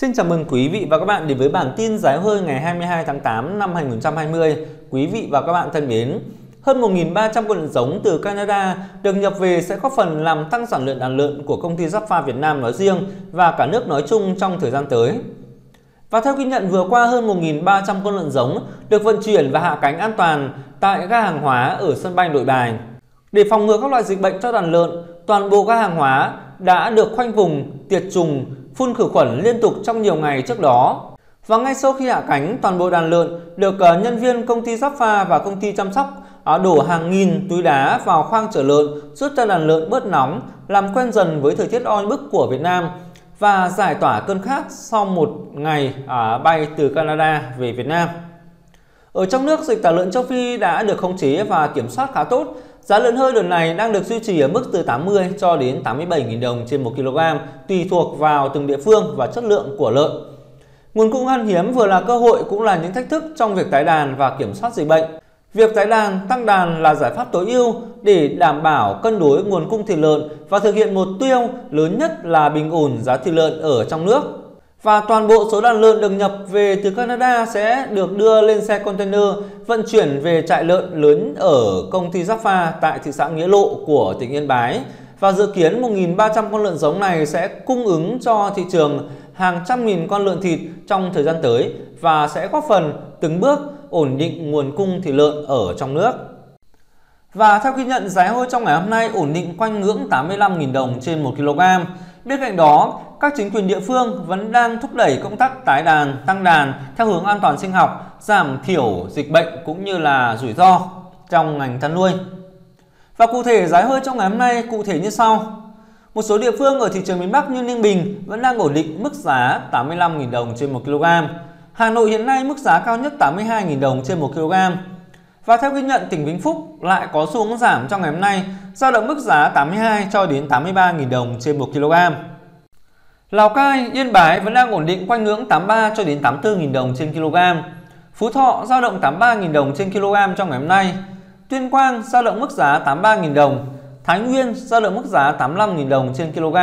Xin chào mừng quý vị và các bạn đến với bản tin giá hơi ngày 22 tháng 8 năm 2020. Quý vị và các bạn thân mến, hơn 1.300 con lợn giống từ Canada được nhập về sẽ góp phần làm tăng sản lượng đàn lợn của công ty Jaffa Việt Nam nói riêng và cả nước nói chung trong thời gian tới. Và theo ghi nhận vừa qua, hơn 1.300 con lợn giống được vận chuyển và hạ cánh an toàn tại ga hàng hóa ở sân bay Nội Bài. Để phòng ngừa các loại dịch bệnh cho đàn lợn, toàn bộ ga hàng hóa đã được khoanh vùng, tiệt trùng, phun khử khuẩn liên tục trong nhiều ngày trước đó. Và ngay sau khi hạ cánh, toàn bộ đàn lợn được nhân viên công ty Jaffa và công ty chăm sóc đổ hàng nghìn túi đá vào khoang chở lợn, giúp cho đàn lợn bớt nóng, làm quen dần với thời tiết oi bức của Việt Nam và giải tỏa cơn khát sau một ngày bay từ Canada về Việt Nam. Ở trong nước, dịch tả lợn châu Phi đã được khống chế và kiểm soát khá tốt. Giá lợn hơi đợt này đang được duy trì ở mức từ 80 cho đến 87.000 đồng trên 1 kg, tùy thuộc vào từng địa phương và chất lượng của lợn. Nguồn cung khan hiếm vừa là cơ hội cũng là những thách thức trong việc tái đàn và kiểm soát dịch bệnh. Việc tái đàn, tăng đàn là giải pháp tối ưu để đảm bảo cân đối nguồn cung thịt lợn và thực hiện mục tiêu lớn nhất là bình ổn giá thịt lợn ở trong nước. Và toàn bộ số đàn lợn được nhập về từ Canada sẽ được đưa lên xe container vận chuyển về trại lợn lớn ở công ty Jaffa tại thị xã Nghĩa Lộ của tỉnh Yên Bái. Và dự kiến 1.300 con lợn giống này sẽ cung ứng cho thị trường hàng trăm nghìn con lợn thịt trong thời gian tới và sẽ góp phần từng bước ổn định nguồn cung thịt lợn ở trong nước. Và theo ghi nhận, giá heo trong ngày hôm nay ổn định quanh ngưỡng 85.000 đồng trên 1 kg. Bên cạnh đó, các chính quyền địa phương vẫn đang thúc đẩy công tác tái đàn, tăng đàn theo hướng an toàn sinh học, giảm thiểu dịch bệnh cũng như là rủi ro trong ngành chăn nuôi. Và cụ thể giá hơi trong ngày hôm nay cụ thể như sau. Một số địa phương ở thị trường miền Bắc như Ninh Bình vẫn đang ổn định mức giá 85.000 đồng trên 1 kg. Hà Nội hiện nay mức giá cao nhất 82.000 đồng trên 1 kg. Và theo ghi nhận, tỉnh Vĩnh Phúc lại có xu hướng giảm trong ngày hôm nay, dao động mức giá 82 cho đến 83.000 đồng trên 1 kg. Lào Cai, Yên Bái vẫn đang ổn định quanh ngưỡng 83 cho đến 84.000 đồng trên kg. Phú Thọ dao động 83.000 đồng trên kg trong ngày hôm nay. Tuyên Quang dao động mức giá 83.000 đồng. Thái Nguyên dao động mức giá 85.000 đồng trên kg.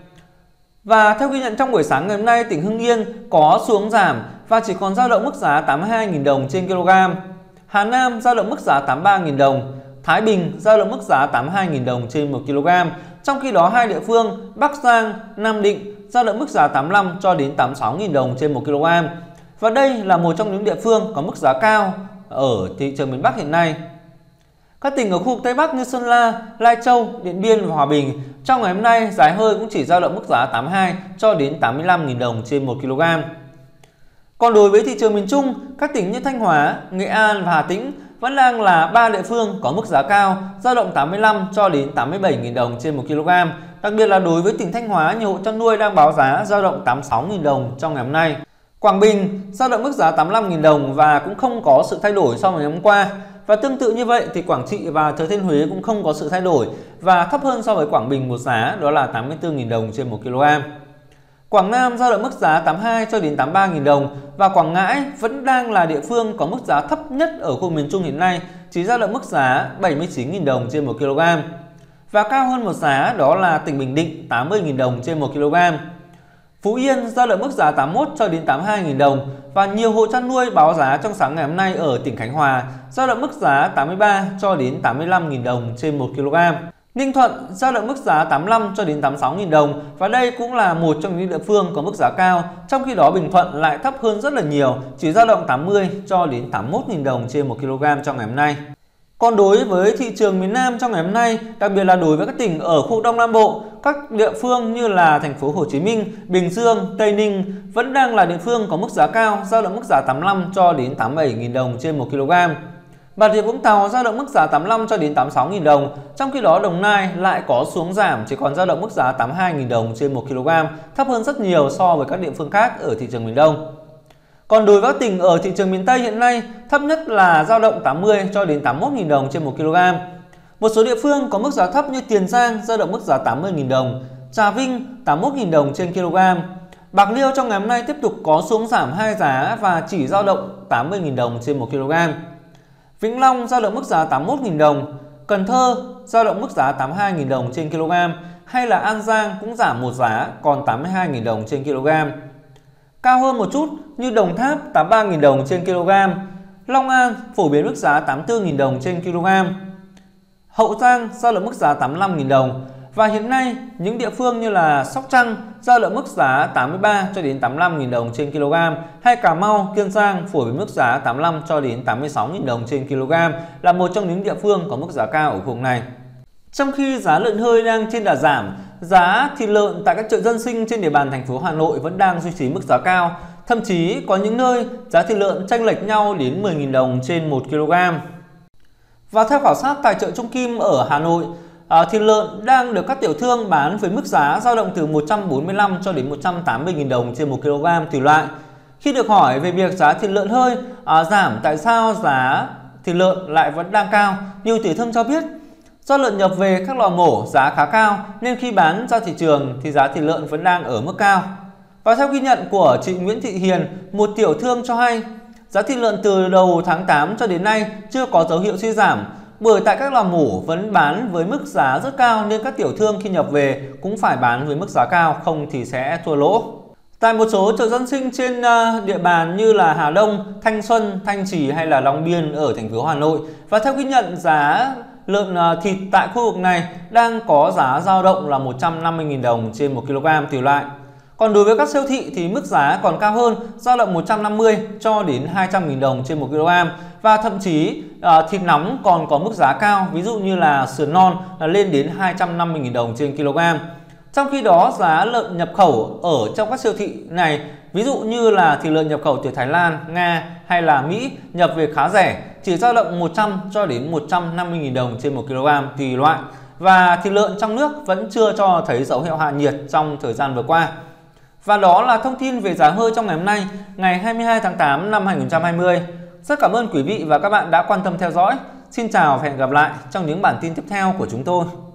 Và theo ghi nhận trong buổi sáng ngày hôm nay, tỉnh Hưng Yên có xu hướng giảm và chỉ còn dao động mức giá 82.000 đồng trên kg. Hà Nam dao động mức giá 83.000 đồng. Thái Bình dao động mức giá 82.000 đồng trên 1 kg. Trong khi đó, hai địa phương Bắc Giang, Nam Định dao động mức giá 85 cho đến 86.000 đồng trên 1 kg. Và đây là một trong những địa phương có mức giá cao ở thị trường miền Bắc hiện nay. Các tỉnh ở khu vực Tây Bắc như Sơn La, Lai Châu, Điện Biên và Hòa Bình trong ngày hôm nay giá hơi cũng chỉ dao động mức giá 82 cho đến 85.000 đồng trên 1 kg. Còn đối với thị trường miền Trung, các tỉnh như Thanh Hóa, Nghệ An và Hà Tĩnh vẫn đang là ba địa phương có mức giá cao, dao động 85 cho đến 87.000 đồng trên 1 kg. Đặc biệt là đối với tỉnh Thanh Hóa, nhiều hộ chăn nuôi đang báo giá dao động 86.000 đồng trong ngày hôm nay. Quảng Bình dao động mức giá 85.000 đồng và cũng không có sự thay đổi so với ngày hôm qua. Và tương tự như vậy thì Quảng Trị và Thừa Thiên Huế cũng không có sự thay đổi và thấp hơn so với Quảng Bình một giá, đó là 84.000 đồng trên 1 kg. Quảng Nam dao động mức giá 82 cho đến 83.000 đồng và Quảng Ngãi vẫn đang là địa phương có mức giá thấp nhất ở khu miền Trung hiện nay, chỉ dao động mức giá 79.000 đồng trên 1 kg. Và cao hơn một giá đó là tỉnh Bình Định 80.000 đồng trên 1 kg. Phú Yên dao động mức giá 81 cho đến 82.000 đồng và nhiều hộ chăn nuôi báo giá trong sáng ngày hôm nay ở tỉnh Khánh Hòa dao động mức giá 83 cho đến 85.000 đồng trên 1 kg. Ninh Thuận dao động mức giá 85 cho đến 86.000 đồng và đây cũng là một trong những địa phương có mức giá cao, trong khi đó Bình Thuận lại thấp hơn rất là nhiều, chỉ dao động 80 cho đến 81.000 đồng trên 1 kg trong ngày hôm nay. Còn đối với thị trường miền Nam trong ngày hôm nay, đặc biệt là đối với các tỉnh ở khu Đông Nam Bộ, các địa phương như là thành phố Hồ Chí Minh, Bình Dương, Tây Ninh vẫn đang là địa phương có mức giá cao, dao động mức giá 85 cho đến 87.000 đồng trên 1 kg. Bà Rịa Vũng Tàu dao động mức giá 85 cho đến 86.000 đồng, trong khi đó Đồng Nai lại có xuống giảm, chỉ còn dao động mức giá 82.000 đồng trên 1 kg, thấp hơn rất nhiều so với các địa phương khác ở thị trường miền Đông. Còn đối với các tỉnh ở thị trường miền Tây hiện nay, thấp nhất là dao động 80 cho đến 81.000 đồng trên 1 kg. Một số địa phương có mức giá thấp như Tiền Giang dao động mức giá 80.000 đồng, Trà Vinh 81.000 đồng trên kg. Bạc Liêu trong ngày hôm nay tiếp tục có xuống giảm 2 giá và chỉ dao động 80.000 đồng trên 1 kg. Vĩnh Long dao động mức giá 81.000 đồng, Cần Thơ dao động mức giá 82.000 đồng trên kg, hay là An Giang cũng giảm một giá còn 82.000 đồng trên kg. Cao hơn một chút như Đồng Tháp 83.000 đồng trên kg, Long An phổ biến mức giá 84.000 đồng trên kg, Hậu Giang dao động mức giá 85.000 đồng. Và hiện nay những địa phương như là Sóc Trăng dao động mức giá 83 cho đến 85.000 đồng trên kg, hay Cà Mau, Kiên Giang phổ biến mức giá 85 cho đến 86.000 đồng trên kg là một trong những địa phương có mức giá cao ở khu vực này. Trong khi giá lợn hơi đang trên đà giảm, giá thịt lợn tại các chợ dân sinh trên địa bàn thành phố Hà Nội vẫn đang duy trì mức giá cao. Thậm chí có những nơi giá thịt lợn chênh lệch nhau đến 10.000 đồng trên 1 kg. Và theo khảo sát tại chợ Trung Kim ở Hà Nội, thịt lợn đang được các tiểu thương bán với mức giá dao động từ 145 cho đến 180.000 đồng trên 1 kg tùy loại. Khi được hỏi về việc giá thịt lợn hơi giảm, tại sao giá thịt lợn lại vẫn đang cao, nhiều tiểu thương cho biết do lợn nhập về các lò mổ giá khá cao nên khi bán ra thị trường thì giá thịt lợn vẫn đang ở mức cao. Và theo ghi nhận của chị Nguyễn Thị Hiền, một tiểu thương cho hay, giá thịt lợn từ đầu tháng 8 cho đến nay chưa có dấu hiệu suy giảm, bởi tại các lò mổ vẫn bán với mức giá rất cao nên các tiểu thương khi nhập về cũng phải bán với mức giá cao, không thì sẽ thua lỗ. Tại một số chợ dân sinh trên địa bàn như là Hà Đông, Thanh Xuân, Thanh Trì hay là Long Biên ở thành phố Hà Nội, và theo ghi nhận giá lợn thịt tại khu vực này đang có giá dao động là 150.000 đồng trên 1 kg tùy loại. Còn đối với các siêu thị thì mức giá còn cao hơn, dao động 150 cho đến 200.000 đồng trên 1 kg. Và thậm chí thịt nóng còn có mức giá cao, ví dụ như là sườn non là lên đến 250.000 đồng trên kg. Trong khi đó giá lợn nhập khẩu ở trong các siêu thị này, ví dụ như là thịt lợn nhập khẩu từ Thái Lan, Nga hay là Mỹ nhập về khá rẻ, chỉ dao động 100 cho đến 150.000 đồng trên 1 kg tùy loại. Và thịt lợn trong nước vẫn chưa cho thấy dấu hiệu hạ nhiệt trong thời gian vừa qua. Và đó là thông tin về giá hơi trong ngày hôm nay, ngày 22 tháng 8 năm 2020. Rất cảm ơn quý vị và các bạn đã quan tâm theo dõi. Xin chào và hẹn gặp lại trong những bản tin tiếp theo của chúng tôi.